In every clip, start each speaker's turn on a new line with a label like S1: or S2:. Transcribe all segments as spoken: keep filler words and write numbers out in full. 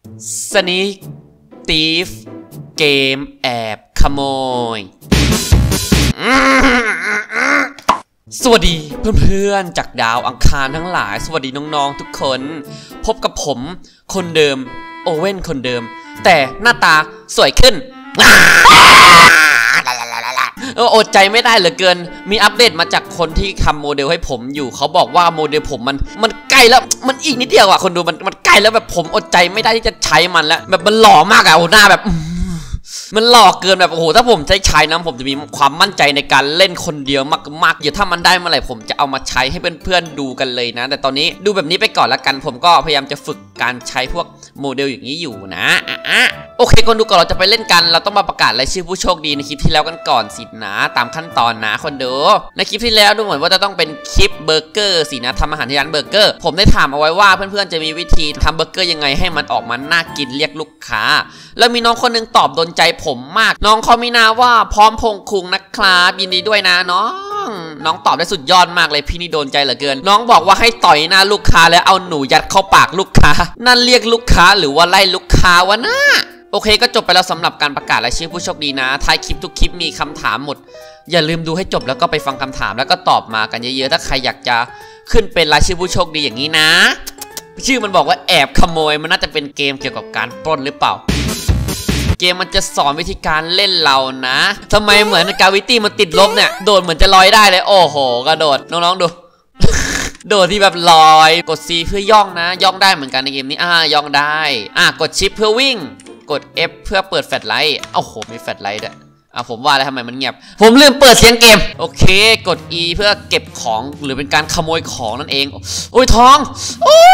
S1: สนิกตีฟเกมแอบขโมยสวัสดีเพื่อนๆจากดาวอังคารทั้งหลายสวัสดีน้องๆทุกคนพบกับผมคนเดิมโอเว่นคนเดิมแต่หน้าตาสวยขึ้นเอออดใจไม่ได้เหลือเกินมีอัปเดตมาจากคนที่ทำโมเดลให้ผมอยู่เขาบอกว่าโมเดลผมมันมันใกล้แล้วมันอีกนิดเดียวอ่ะคนดูมันมันใกล้แล้วแบบผมอดใจไม่ได้ที่จะใช้มันแล้วแบบมันหล่อมากอ่ะโอ้หน้าแบบมันหลอกเกินแบบโอ้โหถ้าผมใช้ใช้นะผมจะมีความมั่นใจในการเล่นคนเดียวมากๆเดี๋ยวถ้ามันได้เมื่อไหร่ผมจะเอามาใช้ให้เพื่อนๆดูกันเลยนะแต่ตอนนี้ดูแบบนี้ไปก่อนละกันผมก็พยายามจะฝึกการใช้พวกโมเดลอย่างนี้อยู่นะอ่ะโอเคคนดูก่อนเราจะไปเล่นกันเราต้องมาประกาศรายชื่อผู้โชคดีในคลิปที่แล้วกันก่อนสินะตามขั้นตอนนะคนดูในคลิปที่แล้วดูเหมือนว่าจะต้องเป็นคลิปเบอร์เกอร์สินะทำอาหารที่ร้านเบอร์เกอร์ผมได้ถามเอาไว้ว่าเพื่อนๆจะมีวิธีทำเบอร์เกอร์ยังไงให้มันออกมาน่ากินเรียกลูกค้าแล้วมีน้องคนนึงตอบโดนใจผมมากน้องเขามีนาว่าพร้อมพงคุงนะครับยินดีด้วยนะน้องน้องตอบได้สุดยอดมากเลยพี่นี่โดนใจเหลือเกินน้องบอกว่าให้ต่อยหน้าลูกค้าแล้วเอาหนูยัดเข้าปากลูกค้านั่นเรียกลูกค้าหรือว่าไล่ลูกค้าวะนะโอเคก็จบไปแล้วสำหรับการประกาศรายชื่อผู้โชคดีนะท้ายคลิปทุกคลิปมีคำถามหมดอย่าลืมดูให้จบแล้วก็ไปฟังคำถามแล้วก็ตอบมากันเยอะๆถ้าใครอยากจะขึ้นเป็นรายชื่อผู้โชคดีอย่างนี้นะชื่อมันบอกว่าแอบขโมยมันน่าจะเป็นเกมเกี่ยวกับการปล้นหรือเปล่าเกมมันจะสอนวิธีการเล่นเรานะทำไมเหมือนกาวิตี้มันติดลบเนี่ยโดดเหมือนจะลอยได้เลยโอ้โหกระโดดน้องๆดู โดดที่แบบลอยกด C เพื่อย่องนะย่องได้เหมือนกันในเกมนี้อ่าย่องได้อ่ากดชิปเพื่อวิ่งกด F เพื่อเปิดแฟลชไลท์โอ้โหมีแฟลชไลท์ด้วยอ่ะผมว่าแล้วทำไมมันเงียบผมลืมเปิดเสียงเกมโอเคกด E เพื่อเก็บของหรือเป็นการขโมยของนั่นเองโอ้ยทองโอ้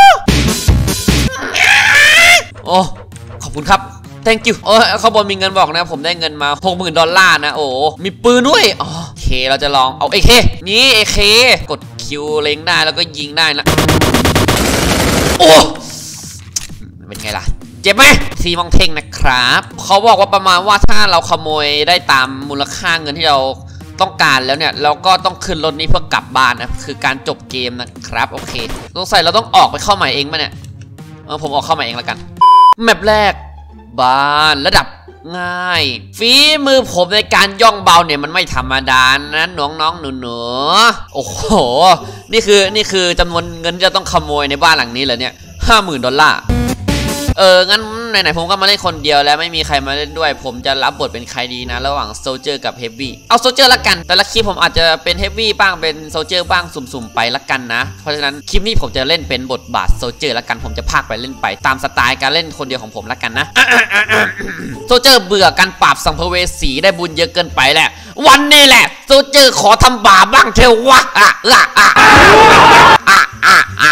S1: โอ้ขอบคุณครับ thank you โอ้เขาบอกมีเงินบอกนะผมได้เงินมา หกหมื่น ดอลลาร์นะโอ้มีปืนด้วยโอเคเราจะลองเอา เอ เค นี่ เอ เค กดคิวเล็งได้แล้วก็ยิงได้นะโอ้เป็นไงล่ะเจ็บไหมซีมองเท่งนะครับเขาบอกว่าประมาณว่าถ้าเราขโมยได้ตามมูลค่าเงินที่เราต้องการแล้วเนี่ยเราก็ต้องขึ้นรถนี้เพื่อกลับบ้านนะคือการจบเกมนะครับโอเคสงสัยเราต้องออกไปเข้าใหม่เองมั้ยเนี่ยเออผมออกเข้าใหม่เองแล้วกันแมปแรกบ้านระดับง่ายฝีมือผมในการย่องเบาเนี่ยมันไม่ธรรมดานะน้องๆหนูๆโอ้โหนี่คือนี่คือจำนวนเงินที่จะต้องขโมยในบ้านหลังนี้เลยเนี่ยห้าหมื่นดอลลาร์เอองั้นไหนๆผมก็มาเล่นคนเดียวแล้วไม่มีใครมาเล่นด้วยผมจะรับบทเป็นใครดีนะระหว่างโซลเจอร์กับเฮฟวี่เอาโซลเจอร์ละกันแต่ละคลิปผมอาจจะเป็นเฮฟวี่บ้างเป็นโซลเจอร์บ้างสุ่มๆไปละกันนะเพราะฉะนั้นคลิปนี้ผมจะเล่นเป็นบทบาทโซลเจอร์ละกันผมจะพากไปเล่นไปตามสไตล์การเล่นคนเดียวของผมละกันนะโซลเจอร์เบื่อการปราบสัมภเวสีได้บุญเยอะเกินไปแหละวันนี้แหละโซลเจอร์ขอทำบาปบ้างเถอะวะอ่ะอ่ะอ่ะอ่ะอ่ะอ่ะ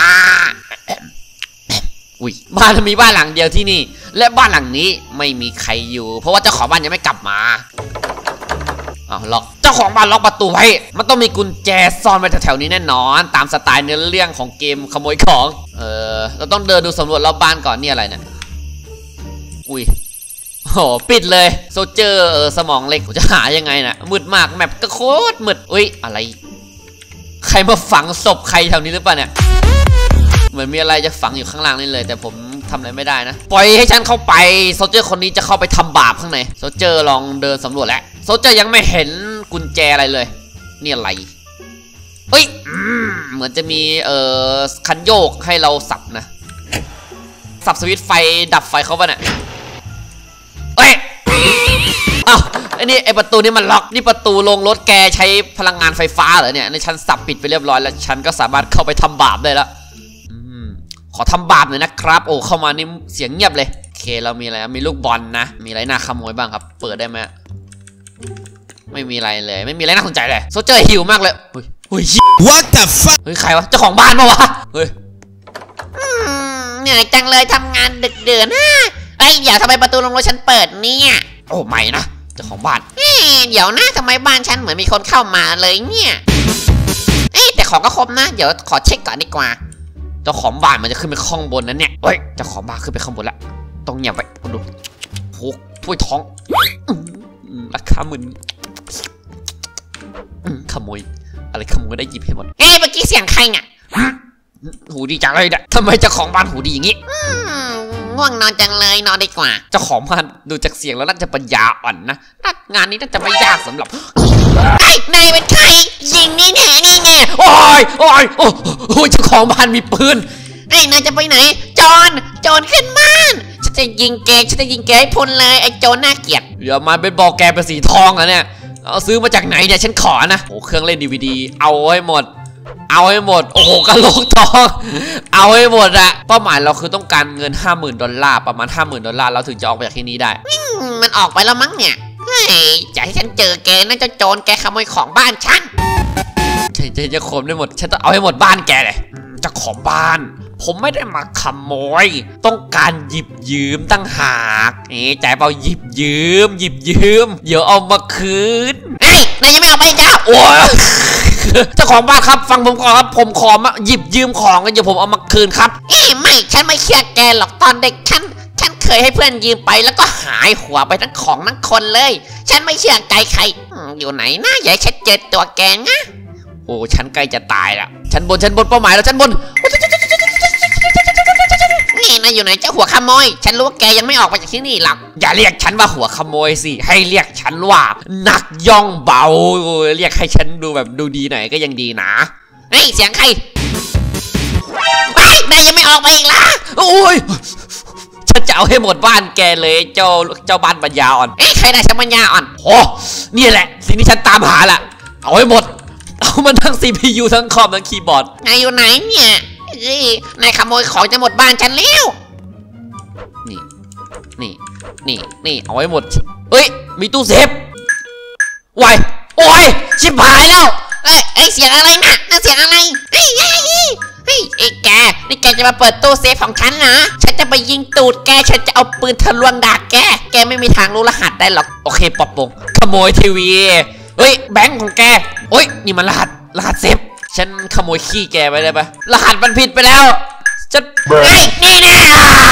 S1: อุ้ยบ้านมีบ้านหลังเดียวที่นี่และบ้านหลังนี้ไม่มีใครอยู่เพราะว่าเจ้าของบ้านยังไม่กลับมาอ้าวล็อกเจ้าของบ้านล็อกประตูไว้มันต้องมีกุญแจซ่อนไว้แถวๆนี้แน่นอนตามสไตล์เนื้อเรื่องของเกมขโมยของเออเราต้องเดินดูสำรวจรอบบ้านก่อนนี่อะไรเนี่ยอุ้ยโหปิดเลยโซเจอร์สมองเล็กจะหายังไงนะมืดมากแมปก็โคตรมืดอุ้ยอะไรใครมาฝังศพใครแถวนี้หรือเปล่าเนี่ยเหมือนมีอะไรจะฝังอยู่ข้างล่างนี่เลยแต่ผมทำอะไรไม่ได้นะปล่อยให้ฉันเข้าไปโซลเจอร์คนนี้จะเข้าไปทำบาปข้างในโซลเจอร์ลองเดินสำรวจแล้วโซลเจอร์ยังไม่เห็นกุญแจอะไรเลยนี่อะไรเฮ้ยเหมือนจะมีเอ่อคันโยกให้เราสับนะสับสวิตช์ไฟดับไฟเขาป่ะเนี่ยเฮ้ยอ้าวไอ้นี่ไอประตูนี่มันล็อกนี่ประตูลงรถแกใช้พลังงานไฟฟ้าเหรอเนี่ยในฉันสับปิดไปเรียบร้อยแล้วฉันก็สามารถเข้าไปทำบาปได้แล้วขอทำบาปหน่อยนะครับโอ้เข้ามานี่เสียงเงียบเลยโอเคเรามีอะไรมีลูกบอลนะมีอะไรน่าขโมยบ้างครับเปิดได้ไหมไม่มีอะไรเลยไม่มีอะไรน่าสนใจเลยโซเจอร์หิวมากเลยเฮ้ยเฮ้ย
S2: What the fuck
S1: เฮ้ยใครวะเจ้าของบ้านปะวะเฮ้ย
S3: เหนื่อยจังเลยทำงานดึกเดือนนะไอ้เดี๋ยวทำไมประตูลงรถฉันเปิดเนี่ย
S1: โอ้ไม่นะเจ้าของบ้าน
S3: เดี๋ยวนะทำไมบ้านฉันเหมือนมีคนเข้ามาเลยเนี่ยเอ้แต่ของก็ครบนะเดี๋ยวขอเช็คก่อนดีกว่า
S1: เจ้าของบ้านมันจะขึ้นไปข้างบนนั้นเนี่ยเฮ้ยเจ้าของบ้านขึ้นไปข้างบนแล้วต้องเงียบไปดูโหถ้วยท้องราคาหมื่นขโมยอะไรขโมยได้หยิบให้หมด
S3: เอ้เมื่อกี้เสียงใครเนี่ย
S1: หูดีจังเลยเนี่ยทำไมเจ้าของบ้านหูดีอย่างงี้
S3: ง่วงนอนจังเลยนอนดีกว่า
S1: เจ้าของบ้านดูจากเสียงแล้วน่าจะปัญญาอ่อนนะงานนี้น่าจะไม่ยากสำหรับ
S3: ไอ้นายเป็นใครยิงนี่แน่นี่แน่
S1: โอ้ยโอ้ยโอ้ยเจ้าของบ้านมีปืน
S3: ไอ้นายจะไปไหนโจรโจรขึ้นบ้านฉันจะยิงแกฉันจะยิงแกให้พ้นเลยไอ้โจรน่าเกลียด
S1: เดี๋ยวมาเป็นบอกแกเป็นสีทองอะเนี่ยเอาซื้อมาจากไหนเนี่ยฉันขอนะโอ้เครื่องเล่นดีวีดีเอาให้หมดเอาให้หมดโอ้โหกระโหลกทองเอาให้หมดอะเป้าหมายเราคือต้องการเงินห้าหมื่นดอลลาร์ประมาณห้าหมื่นดอลลาร์เราถึงจะออกไปจากที่นี้ได้
S3: มันออกไปแล้วมั้งเนี่ยเฮ้ยจะให้ฉันเจอแกน่าจะโจรแกขโมยของบ้านฉัน
S1: ใช่จะจะขมได้หมดฉันต้องเอาให้หมดบ้านแกเลยเจ้าของบ้านผมไม่ได้มาขโมยต้องการหยิบยืมตั้งหากเอ๊ะใจเปล่าหยิบยืมหยิบยืมเดี๋ยวเอามาคืน
S3: เฮ้ยนายยังไม่เอาไปจ้า
S1: โอ้ยเจ้าของบ้านครับฟังผมก่อนครับผมขอมาหยิบยืมของกันเดี๋ยวผมเอามาคืนครับ
S3: เอ๊ะไม่ฉันไม่เชื่อแกหรอกตอนเด็กฉันฉันเคยให้เพื่อนยืมไปแล้วก็หายหัวไปทั้งของทั้งคนเลยฉันไม่เชื่อใจใครอยู่ไหนนะอย่าให้ฉันเจอตัวแกนะ
S1: โอ้ฉันใกล้จะตายแล้วชั้นบนชั้นบนเป้าหมายแล้วชั้นบน
S3: นี่นายอยู่ไหนเจ้าหัวขโมยฉันรู้ว่าแกยังไม่ออกไปจากที่นี่หรอก
S1: อย่าเรียกฉันว่าหัวขโมยสิให้เรียกฉันว่านักย่องเบาเรียกให้ฉันดูแบบดูดีหน่อยก็ยังดีนะ
S3: เฮ้ยเสียงใครไปนายยังไม่ออกไปอีกล่ะ
S1: โอ้ยฉันจะเอาให้หมดบ้านแกเลยเจ้าเจ้าบ้านปัญญาอ่อน
S3: เอ๊ะใครได้ฉันปัญญาอ่อน
S1: โอ้นี่แหละสิ่งที่ฉันตามหาแหละเอาให้หมดเอามันทั้ง ซี พี ยู ทั้งคอมทั้งคีย์บอร์ด
S3: นายอยู่ไหนเนี่ยเฮ้ยนายขโมยของจะหมดบ้านฉันแล้ว
S1: นี่นี่นี่นี่เอาไว้หมดเฮ้ยมีตู้เซฟวายโอ้ยชิบหายแล้ว
S3: เอ้ยไอเสียงอะไรนะนั่นเสียงอะไรเฮ้ยเฮ้ยเฮ้ยไอ้แกนี่แกจะมาเปิดตู้เซฟของฉันนะฉันจะไปยิงตูดแกฉันจะเอาปืนทะลวงดากแกแกไม่มีทางรู้รหัสได้หรอก
S1: โอเคปอบปงขโมยทีวีเฮ้ยแบงค์ของแกโอ้ยนี่มันรหัสรหัสเซฟฉันขโมยขี้แกไปได้ปะรหัสมันผิดไปแล้วจะ
S3: ไอ้นี่แน่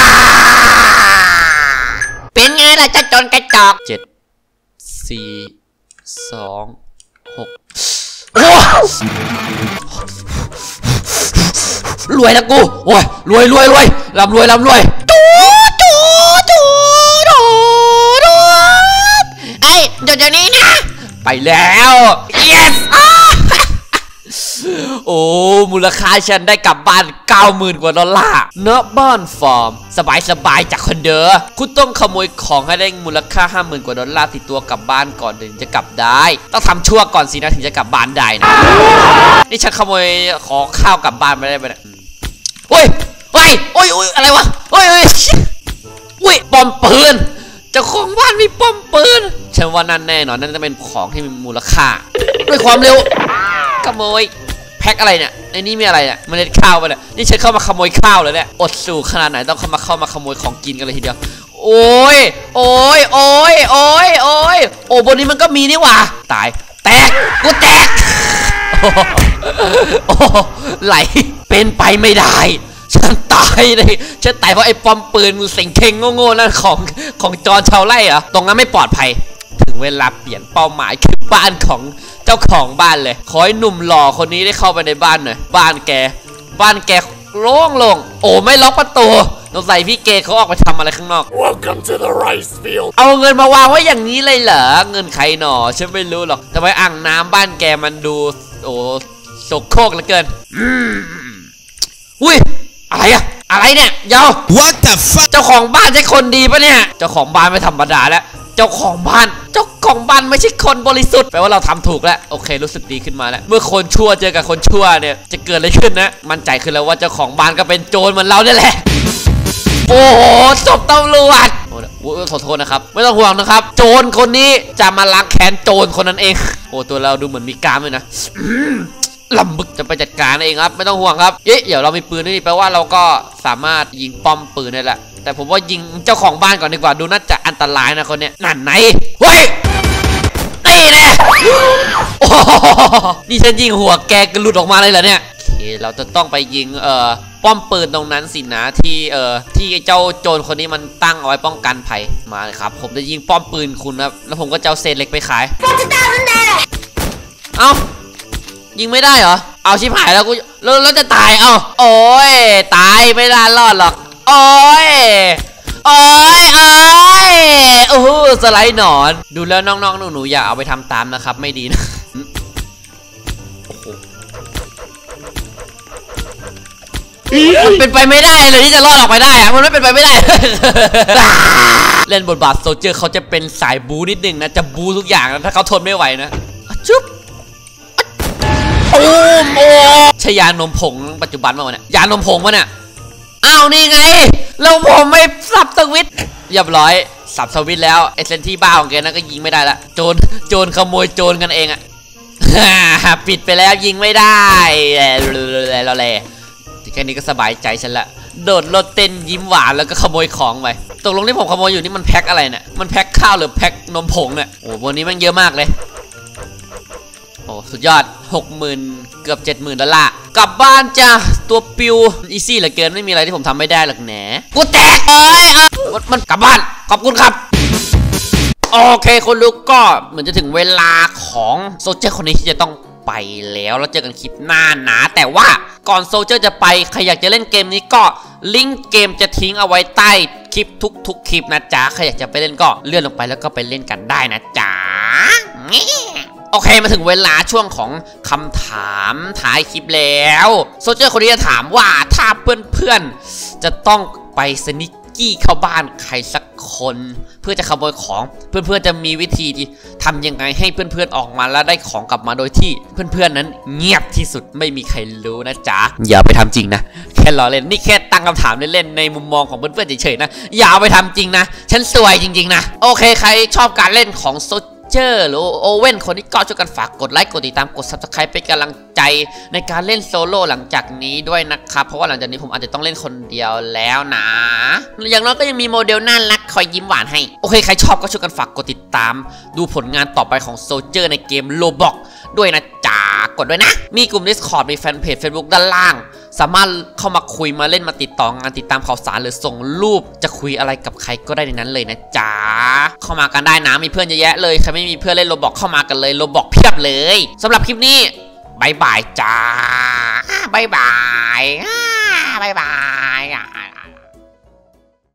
S3: เป็นไงล่ะเจ้าโจรกระจอก
S1: เจ็ดสี่สองหกรวยนะกูโอ้ยรวยรวยรวยร่ำรวยร่ำรวย
S3: จูจูจูจูจูไอ้เดี๋ยวนี้นะ
S1: ไปแล้ว yes โอ้มูลค่าฉันได้กลับบ้าน เก้าหมื่น กว่าดอลลาร์เนอะบ้านฟอร์มสบายสบายจากคนเด้อคุณต้องขโมยของให้ได้มูลค่า ห้าหมื่น กว่าดอลลาร์ติดตัวกลับบ้านก่อนถึงจะกลับได้ต้องทำชั่วก่อนสินะถึงจะกลับบ้านได้นะนี่ฉันขโมยของข้าวกลับบ้านไม่ได้ไปนะโอ้ยโอ้ยโอ้ยโอ้ยอะไรวะโอ้ยโอ้ยอุ้ยปอมปืนเจ้าของบ้านมีป้อมปืนฉันว่านั่นแน่นอนนั่นจะเป็นของที่มีมูลค่าด้วยความเร็วขโมยแพ็คอะไรเนี่ยในนี้มีอะไรเนี่ยเมล็ดข้าวไปเนี่ยนี่ฉันเข้ามาขโมยข้าวเลยเนี่ยอดสูขนาดไหนต้องเข้ามาเข้ามาขโมยของกินกันเลยทีเดียวโอ้ยโอ้ยโอ้ยโอ้ยโอ้ยโอ้บนนี้มันก็มีนี่หว่าตายแตกกูแตกโอ้ไหลเป็นไปไม่ได้ฉันตายเลยฉันตายเพราะไอ้ปอมปืนเสิงเข่งโง่ๆนั่นของของจอนชาวไร่เหรอตรงนั้นไม่ปลอดภัยถึงเวลาเปลี่ยนเป้าหมายคือบ้านของเจ้าของบ้านเลยขอให้หนุ่มหล่อคนนี้ได้เข้าไปในบ้านหน่อยบ้านแกบ้านแกโล่งลงโอ้ไม่ล็อกประตูสงสัยพี่เกเขาออกไปทำอะไรข้างนอก
S2: Welcome to the rice field
S1: เอาเงินมาวางไว้อย่างนี้เลยเหรอเงินใครหนอฉันไม่รู้หรอกทำไมอ่างน้ำบ้านแกมันดูโอ้โสโครกเหลือเกินอืมอุ้ยอะไรอะอะไรเนี่ยเยา
S2: What the fuck
S1: เจ้าของบ้านใช่คนดีปะเนี่ยเจ้าของบ้านไม่ธรรมดาแล้วเจ้าของบ้านเจ้าของบ้านไม่ใช่คนบริสุทธิ์แปลว่าเราทำถูกแล้วโอเครู้สึกดีขึ้นมาแล้วเมื่อคนชั่วเจอกับคนชั่วเนี่ยจะเกิดอะไรขึ้นนะมั่นใจขึ้นแล้วว่าเจ้าของบ้านก็เป็นโจรเหมือนเราเนี่ยแหละโอ้โหจบตำรวจโอ้ขอโทษนะครับไม่ต้องห่วงนะครับโจรคนนี้จะมาล้างแค้นโจรคนนั้นเองโอ้ตัวเราดูเหมือนมีกล้ามเลยนะลำบึกจะไปจัดการเองครับไม่ต้องห่วงครับเอ๊ะเดี๋ยวเรามีปืนนี่แปลว่าเราก็สามารถยิงป้อมปืนได้แหละแต่ผมว่ายิงเจ้าของบ้านก่อนดีกว่าดูน่าจะอันตรายนะคนเนี้ยนั่นไหนเฮ้ยนี่แหละโอ้นี่ฉันยิงหัวแกกระหลุดออกมาเลยเหรอเนี่ยโอเคเราจะต้องไปยิงเอ่อป้อมปืนตรงนั้นสินะที่เอ่อที่เจ้าโจรคนนี้มันตั้งเอาไว้ป้องกันภัยมาเลยครับผมจะยิงป้อมปืนคุณครับแล้วผมก็จะเอาเศษเหล็กไปขายเอ้ายิงไม่ได้เหรอเอาชิบหายแล้วกูแล้วจะตายเอ้าโอ้ยตายไม่ได้รอดหรอกโอ้ยโอ้ยโอ้ยโอ้โหสไลด์หนอนดูแล้วน้องๆหนูๆอย่าเอาไปทำตามนะครับไม่ดีนะมันเป็นไปไม่ได้เลยที่จะรอดออกไปได้อะมันไม่เป็นไปไม่ได้ เล่นบทบาทโซเจอร์เขาจะเป็นสายบูนิดนึงนะจะบูทุกอย่างนะถ้าเขาทนไม่ไหวนะจุ๊บโอ้โหใช่ยานมผงปัจจุบันมั้งเนี่ยยานมผงมั้งเนี่ยอ้าวนี่ไงเราผมไม่สับสวิตเรียบร้อยสับสวิตแล้วไอเซนที่บ้าของแกนั้นก็ยิงไม่ได้ละโจรโจรขโมยโจรกันเองอะ ปิดไปแล้วยิงไม่ได้แล้วแหละแค่นี้ก็สบายใจฉันละโดดรถเต้นยิ้มหวานแล้วก็ขโมยของไปตกลงที่ผมขโมยอยู่นี่มันแพ็คอะไรเนี่ยมันแพ็คข้าวหรือแพ็คนมผงเนี่ยโอ้วันนี้มันเยอะมากเลยโอ้สุดยอด หกหมื่น เกือบ เจ็ดหมื่น ดอลลาร์กลับบ้านจ้ะตัวปิวอีซี่เหลือเกินไม่มีอะไรที่ผมทำไม่ได้หรอกแหนกูแตกเอ้ยมันกลับบ้านขอบคุณครับโอเคคนดูก็เหมือนจะถึงเวลาของโซเจอร์คนนี้ที่จะต้องไปแล้วแล้วเจอกันคลิปหน้าหนาแต่ว่าก่อนโซเจอร์จะไปใครอยากจะเล่นเกมนี้ก็ลิงก์เกมจะทิ้งเอาไว้ใต้คลิปทุกๆคลิปนะจ๊ะใครอยากจะไปเล่นก็เลื่อนลงไปแล้วก็ไปเล่นกันได้นะจ๊ะโอเคมาถึงเวลาช่วงของคำถามท้ายคลิปแล้วโซเจอร์คนนี้จะถามว่าถ้าเพื่อนๆจะต้องไปสนิกกี้เข้าบ้านใครสักคนเพื่อจะขโมยของเพื่อนๆจะมีวิธีทำยังไงให้เพื่อนๆออกมาแล้วได้ของกลับมาโดยที่เพื่อนๆนั้นเงียบที่สุดไม่มีใครรู้นะจ๊ะอย่าไปทำจริงนะแค่ล้อเล่นนี่แค่ตั้งคำถามเล่นๆในมุมมองของเพื่อนๆเฉยๆนะอย่าเอาไปทำจริงนะฉันสวยจริงๆนะโอเคใครชอบการเล่นของโซเจอร์หรือโอเว่นคนที่ก็ช่วยกันฝากกดไลค์กดติดตามกด ซับสไครบ์ เป็นกำลังใจในการเล่นโซโล่หลังจากนี้ด้วยนะครับเพราะว่าหลังจากนี้ผมอาจจะต้องเล่นคนเดียวแล้วนะอย่างน้อยก็ยังมีโมเดลน่ารักคอยยิ้มหวานให้โอเคใครชอบก็ช่วยกันฝากกดติดตามดูผลงานต่อไปของโซเจอร์ในเกมโลบ็อกด้วยนะจ๊ะกดด้วยนะมีกลุ่ม Discord มีแฟนเพจ Facebook ด้านล่างสามารถเข้ามาคุยมาเล่นมาติดต่องานติดตามข่าวสารหรือส่งรูปจะคุยอะไรกับใครก็ได้ในนั้นเลยนะจ๊ะเข้ามากันได้นะมีเพื่อนเยอะแยะเลยใครไม่มีเพื่อนเล่นโลบ็อกเข้ามากันเลยโลบ็อกเพียบเลยสำหรับคลิปนี้บายบายจ้าบายบายบายบาย